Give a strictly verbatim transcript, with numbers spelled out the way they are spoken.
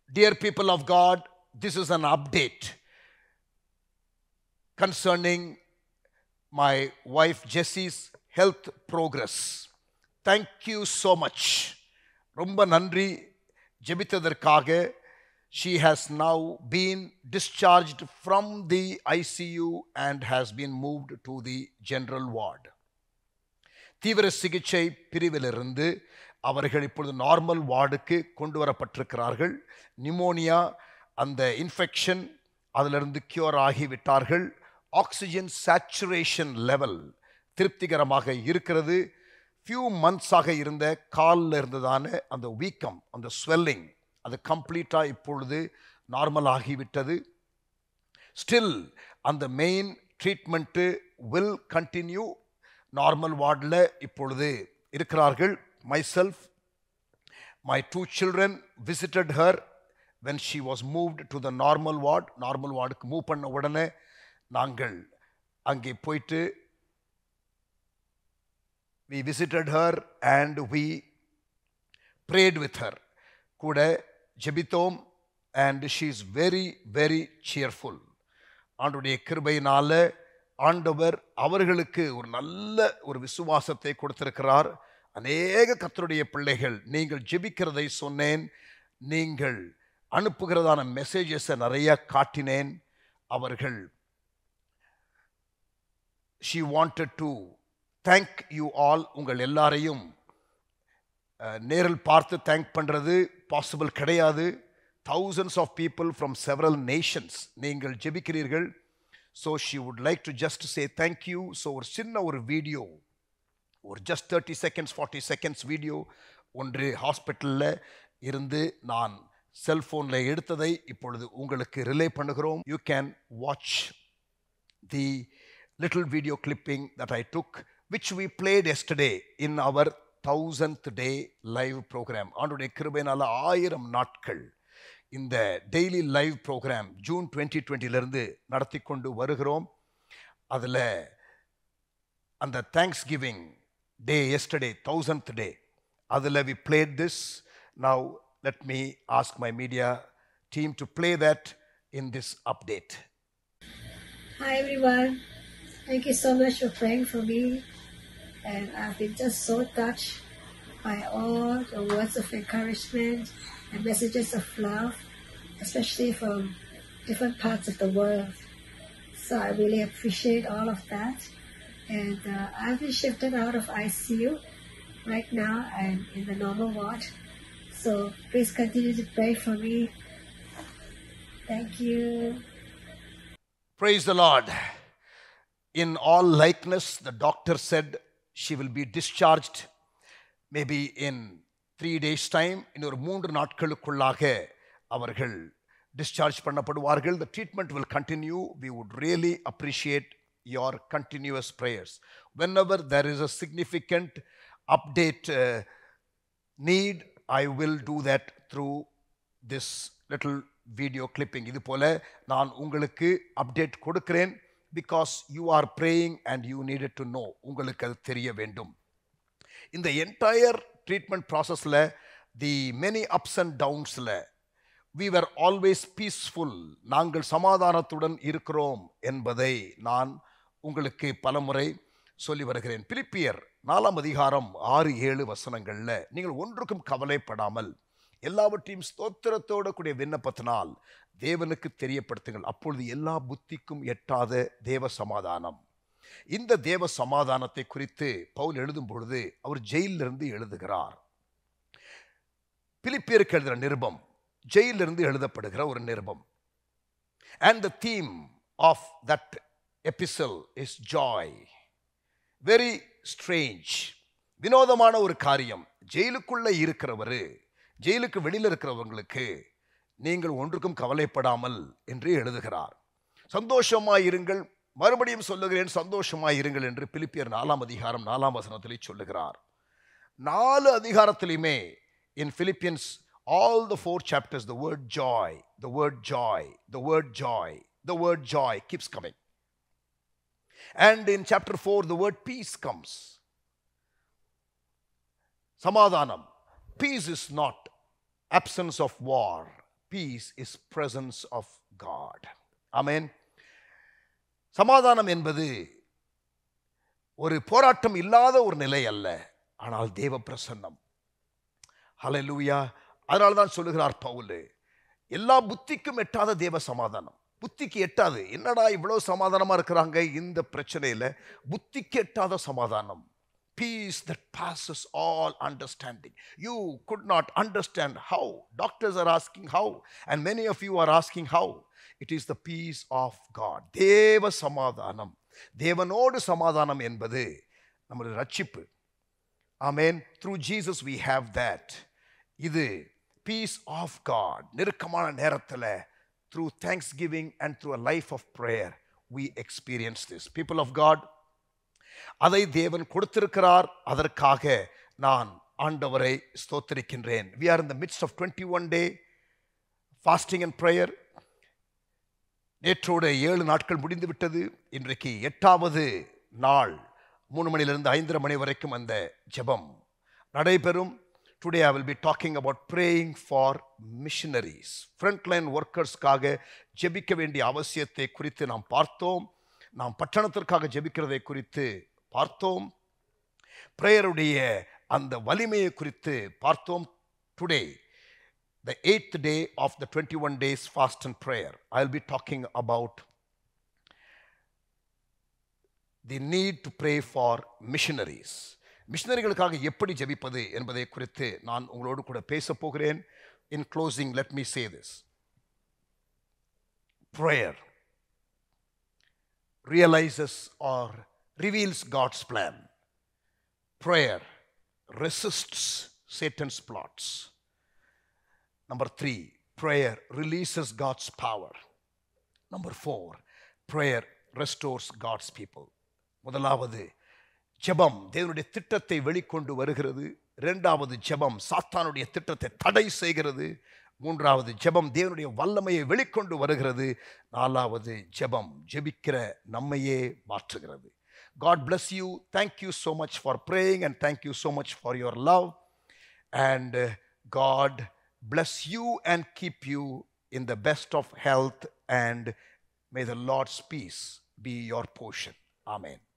Dear people of God, this is an update concerning my wife Jessie's health progress. Thank you so much. ரொம்ப நன்றி ஜெபித்ததற்காக. She has now been discharged from the I C U and has been moved to the general ward. தீவிர சிகிச்சை பிரிவிலிருந்து அவர்கள் இப்பொழுது normal வார்டுக்கு கொண்டு வரப்பட்டிருக்கிறார்கள். Pneumonia அந்த இன்ஃபெக்ஷன் அதிலிருந்து கியூர் ஆகிவிட்டார்கள். ஆக்சிஜன் சேச்சுரேஷன் லெவல் திருப்திகரமாக இருக்கிறது. ஃபியூ மந்த்ஸாக இருந்த காலில் இருந்ததான அந்த வீக்கம், அந்த ஸ்வெல்லிங், அது கம்ப்ளீட்டாக இப்பொழுது நார்மல் ஆகிவிட்டது. ஸ்டில் அந்த main treatment will continue. Normal வார்டில் இப்பொழுது இருக்கிறார்கள். Myself, my two children visited her when she was moved to the normal ward. Normal wardக்கு மூவ் பண்ண உடனே நாங்கள் அங்கே போயிட்டு we visited her and we prayed with her. கூட ஜெபித்தோம். and she is very very cheerful. ஆண்டவருடைய கிருபையினால ஆண்டவர் அவர்களுக்கு ஒரு நல்ல ஒரு விசுவாசத்தை கொடுத்திருக்கிறார். அநேக கர்த்தருடைய பிள்ளைகள், நீங்கள் ஜெபிக்கிறதை சொன்னேன், நீங்கள் அனுப்புகிறதான மெசேஜஸை நிறைய காட்டினேன். அவர்கள் she wanted to thank you all. உங்கள் எல்லாரையும் நேரில் பார்த்து தேங்க் பண்ணுறது பாசிபிள் கிடையாது. thousands of people from several nations நீங்கள் ஜெபிக்கிறீர்கள். so she would like to just say thank you. so ஒரு சின்ன ஒரு வீடியோ, ஒரு just thirty seconds forty seconds video ஒன்று ஹாஸ்பிட்டலில் இருந்து நான் செல்ஃபோனில் எடுத்ததை இப்பொழுது உங்களுக்கு ரிலே பண்ணுகிறோம். You can watch the little video clipping that I took which we played yesterday in our thousand day live programme. ஆண்டுடைய கிருபையினால் ஆயிரம் நாட்கள் இந்த daily live programme June twenty டுவெண்ட்டிலேருந்து நடத்தி கொண்டு வருகிறோம். அதில் அந்த thanksgiving day yesterday, thousandth day, adula we played this. Now let me ask my media team to play that in this update. Hi everyone, thank you so much for praying for me, and I've been just so touched by all the words of encouragement and messages of love, especially from different parts of the world. So I really appreciate all of that. And uh, I've been shifted out of I C U. Right now I'm in the normal ward. So please continue to pray for me. Thank you. Praise the Lord. In all likeness, the doctor said she will be discharged maybe in three days time. இன்னொரு மூன்று நாட்களுக்குள்ளாக அவர்கள் discharge பண்ணப்படுவார்கள். The treatment will continue. We would really appreciate your continuous prayers. Whenever there is a significant update uh, need, I will do that through this little video clipping. இது போல நான் உங்களுக்கு update கொடுக்கிறேன். because you are praying and you needed to know. உங்களுக்கு அது தெரிய வேண்டும். இந்த entire treatment processல the many ups and downsல we were always peaceful. நாங்கள் சமாதானத்துடன் இருக்கிறோம் என்பதை நான் உங்களுக்கு பலமுறை சொல்லி வருகிறேன். பிலிப்பியர் நாலாம் அதிகாரம் ஆறு ஏழு வசனங்கள்ல நீங்கள் ஒன்றுக்கும் கவலைப்படாமல் எல்லாவற்றையும் ஸ்தோத்திரத்தோட கூடிய விண்ணப்பத்தினால் தேவனுக்கு தெரியப்படுத்துங்கள். அப்பொழுது எல்லா புத்திக்கும் எட்டாத தேவ சமாதானம். இந்த தேவ சமாதானத்தை குறித்து பவுல் எழுதும் பொழுது அவர் ஜெயிலிருந்து எழுதுகிறார். பிலிப்பியருக்கு எழுதுகிற நிருபம் ஜெயிலிருந்து எழுதப்படுகிற ஒரு நிருபம். and the theme of that epistle is joy. very strange, வினோதமான ஒரு காரியம். ஜெயிலுக்குள்ள இருக்கிறவரு, ஜெயிலுக்கு வெளியில் இருக்கிறவங்களுக்கு நீங்கள் ஒன்றுக்கும் கவலைப்படாமல் என்று எழுதுகிறார். சந்தோஷமாயிருங்கள், மறுபடியும் சொல்லுகிறேன் சந்தோஷமாயிருங்கள் என்று பிலிப்பியர் நாலாம் அதிகாரம் நாலாம் வசனத்திலே சொல்லுகிறார். நாலு அதிகாரத்திலுமே in Philippians, all the four chapters, the word joy, the word joy, the word joy, the word joy keeps coming. And in chapter four, the word peace comes. Samadhanam. Peace is not absence of war. peace is presence of God. Amen. சமாதானம் என்பது ஒரு போராட்டம் இல்லாத ஒரு நிலை அல்ல, ஆனால் தேவ பிரசன்னம். ஹல்லேலூயா. அதனால தான் சொல்லுகிறார் பவுல், எல்லா புத்திக்கும் எட்டாத தேவ சமாதானம். புத்திக்கு எட்டாது. என்னடா இவ்வளவு சமாதானமா இருக்கிறாங்க இந்த பிரச்சனையில? புத்திக்கு எட்டாத சமாதானம். Peace that passes all understanding. You could not understand how. Doctors are asking how, and many of you are asking how. It is the peace of God. தேவ சமாதானம். தேவனோடு சமாதானம் என்பது நம்முடைய ரட்சிப்பு. ஆமென். Through Jesus we have that. இது peace of God. நெருக்கமான நேரத்தில் through thanksgiving and through a life of prayer we experience this. People of God, அதை தேவன் கொடுத்திருக்கிறார். அதற்காக நான் ஆண்டவரை ஸ்தோத்திரிக்கின்றேன். We are in the midst of twenty-one day fasting and prayer. நேற்றோடு ஏழு நாட்கள் முடிந்து விட்டது. இன்றைக்கு எட்டாவது நாள். மூணு மணிலிருந்து ஐந்தரை மணி வரைக்கும் அந்த ஜெபம் நடைபெறும். Today I will be talking about praying for missionaries. Frontline workersக்காக ஜெபிக்க வேண்டிய அவசியத்தை குறித்து நாம் பார்த்தோம். நாம் பட்டணத்திற்காக ஜெபிக்கிறதை குறித்து பார்த்தோம். பிரேயருடைய அந்த வலிமையை குறித்து பார்த்தோம். Today, the eighth day of the twenty-one days fast and prayer, I will be talking about the need to pray for missionaries. மிஷனரிகளுக்காக எப்படி ஜெபிப்பது என்பதை குறித்து நான் உங்களோடு கூட பேச போகிறேன். In closing, let me say this. Prayer realizes or reveals God's plan. Prayer resists Satan's plots. Number three, prayer releases God's power. Number four, prayer restores God's people. முதலாவது ஜெபம் தேவனுடைய திட்டத்தை வெளிக்கொண்டு வருகிறது. இரண்டாவது ஜெபம் சாத்தானுடைய திட்டத்தை தடை செய்கிறது. மூன்றாவது ஜெபம் தேவனுடைய வல்லமையை வெளிக்கொண்டு வருகிறது. நாலாவது ஜெபம் ஜெபிக்கிற நம்மையே மாற்றுகிறது. God bless you. Thank you so much for praying and thank you so much for your love. And uh, God bless you and keep you in the best of health, and may the Lord's peace be your portion. Amen.